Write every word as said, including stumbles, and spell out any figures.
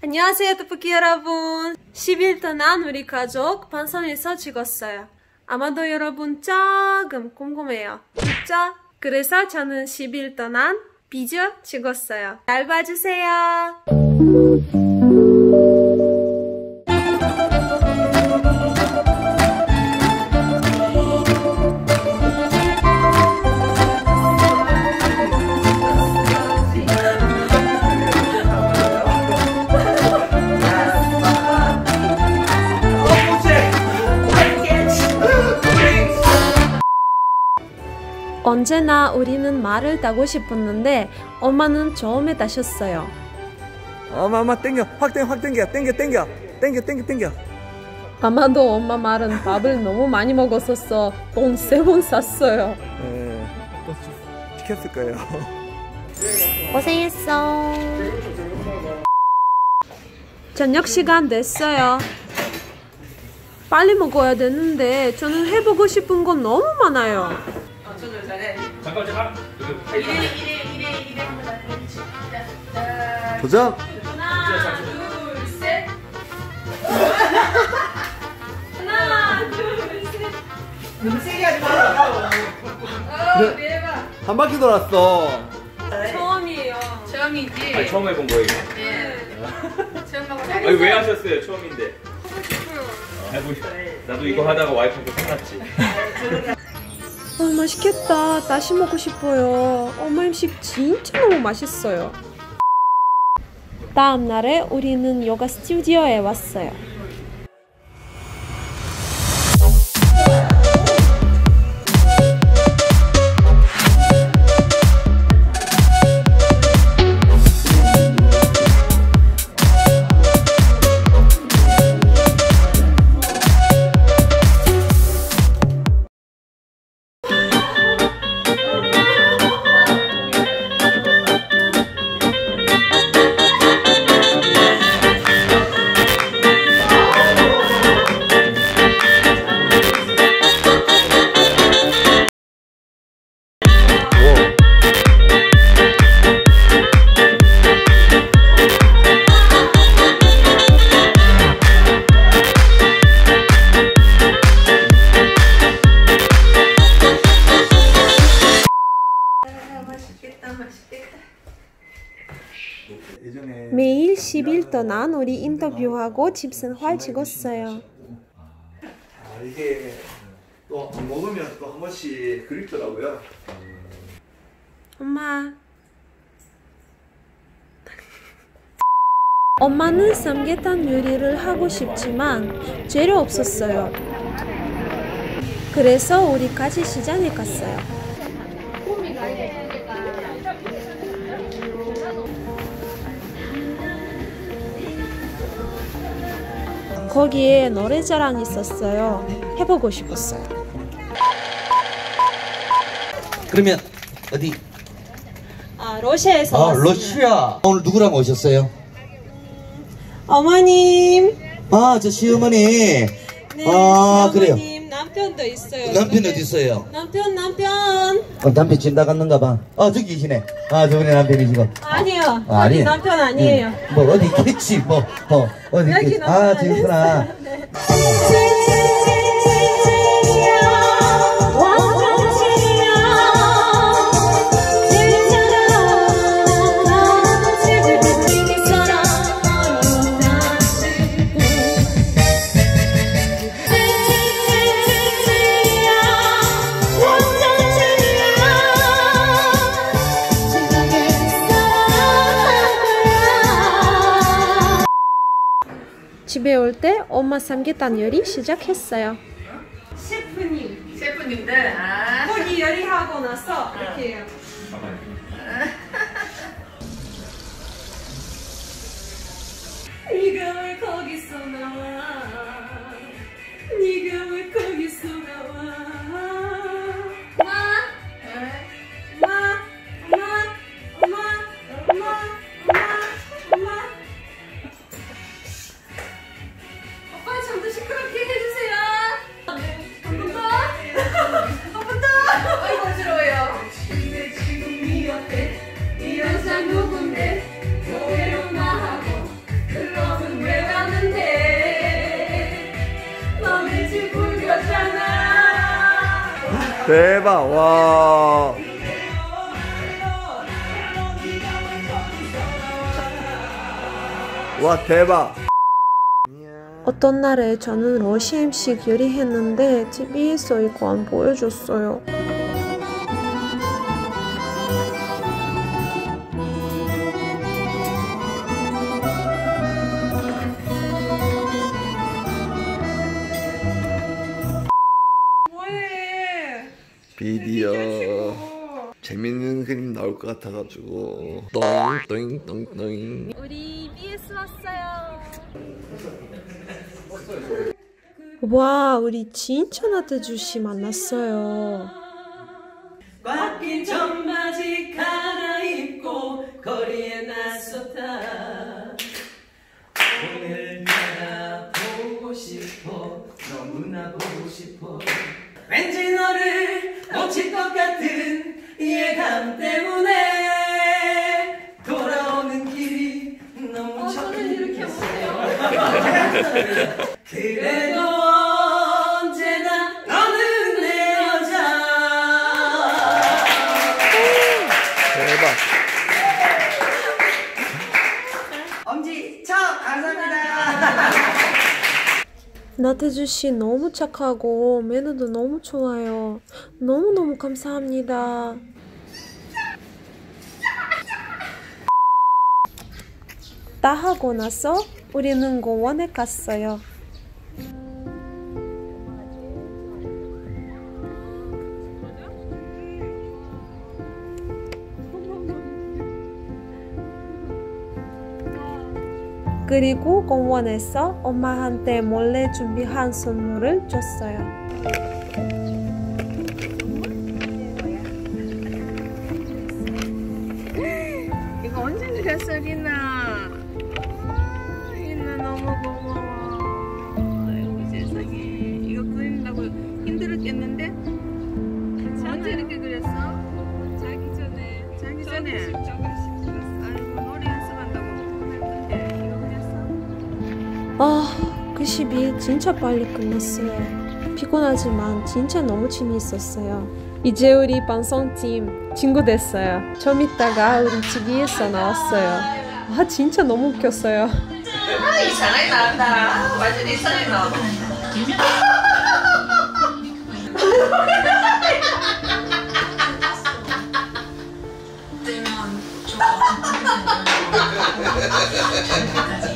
안녕하세요, 떡볶이 여러분. 십 일 떠난 우리 가족 반성해서 찍었어요. 아마도 여러분 조금 궁금해요. 그쵸? 그래서 저는 십 일 떠난 비디오 찍었어요. 잘 봐주세요. 언제나 우리는 말을 따고 싶었는데 엄마는 처음에 따셨어요. 엄마 엄마 땡겨 확 땡겨 확 땡겨 땡겨 땡겨 땡겨 땡겨 땡겨. 아마도 엄마 말은 밥을 너무 많이 먹었었어. 돈 세 번 샀어요. 네, 또 시켰을 거예요. 고생했어. 저녁 시간 됐어요. 빨리 먹어야 되는데 저는 해보고 싶은 건 너무 많아요. 잠깐 잠깐. 이래 이래 이래 이래 한번 더. 도전. 하나 둘 셋. 하나 둘 셋. 너무 세게 하지 마. 어 대박. 한 바퀴 돌았어. 처음이에요. 처음이지. 아니, 처음 해본 거예요. 네. 처음 하고. 아니 왜 하셨어요? 처음인데. 하고 싶어요. 나도 이거 하다가 와이프한테 혼났지. 아, 맛있겠다. 다시 먹고 싶어요. 엄마 음식 진짜 너무 맛있어요. 다음 날에 우리는 요가 스튜디오에 왔어요. 매일 십 일 떠난 우리 인터뷰하고 집생활 찍었어요. 아, 이게 또 안 먹으면 또 한 번씩 그립더라고요. 엄마. 엄마는 삼계탕 요리를 하고 싶지만 재료 없었어요. 그래서 우리 같이 시장에 갔어요. 거기에 노래자랑이 있었어요. 해보고 싶었어요. 그러면 어디? 아, 러시아에서 아, 왔습니다. 러시아. 오늘 누구랑 오셨어요? 어머님. 아, 저 시어머니. 네, 아, 그래요. 어머님, 남편도 있어요. 남편 근데 어디 있어요? 남편, 남편. 어, 남편 집 나갔는가 봐. 아, 저기 계시네. 아, 저분이 남편이시고. 아니요. 아, 아니에요. 남편 아니에요. 응. 뭐 어디 있겠지. 뭐 어, 어디 여기 있겠지. 남편 아, 아니었어요. 저기 있구나. 네. 집에 올 때 엄마 삼계탕 요리 시작했어요. 셰프님. 셰프님들. 아. 고기 요리하고 나서 이렇게 해요. 네가 왜 거기서 나와? 네가 왜 거기서 나와? 엄마, 엄마, 엄마, 엄마, 엄마, 엄마, 엄마. 오빠 좀더 시끄럽게 해주세요. 한 번 더, 한 번 더. 어이구 어지러워요. 근데 지금 네 옆에 이 여자 누군데? 노래로 나하고 대박. 와. 와 대박. 어떤 날에 저는 러시아 음식 요리했는데 티비에서 이거 안 보여줬어요. 뭐해? 비디오 재밌는 그림 나올 것 같아가지고 똥똥똥똥. 우리 비에스 왔어요. 와, 우리 진짜 나태주씨 만났어요. 바뀐 청바지 갈아입고 거리에 나섰다. 오늘 내가 보고 싶어, 너무나 보고 싶어. 왠지 너를 놓칠 것 같은 예감 때문에 돌아오는 길이 너무 적은했어. 그래도 언제나 너는 내 여자. 대박. 엄지 척 감사합니다. 나태주씨 너무 착하고 매너도 너무 좋아요. 너무너무 감사합니다. 다 하고 나서 우리는 공원에 갔어요. 그리고 공원에서 엄마한테 몰래 준비한 선물을 줬어요. 이거 언제 그렸어, 리나? 리나 너무 고마워. 아이고 세상에. 이거 그린다고 힘들었겠는데? 언제 이렇게 그렸어? 자기 전에. 자기 전에. 아이고 노래 연습한다고 했는데 이거 그렸어? 아, 그 시비 진짜 빨리 끝났어요. 피곤하지만 진짜 너무 재미있었어요. 이제 우리 방송팀 친구 됐어요. 좀 이따가 우리 티비에서 나왔어요. 아, 진짜 너무 웃겼어요. 아 이상하게 나온다. 완전 이상하게 나온다. 때면 좀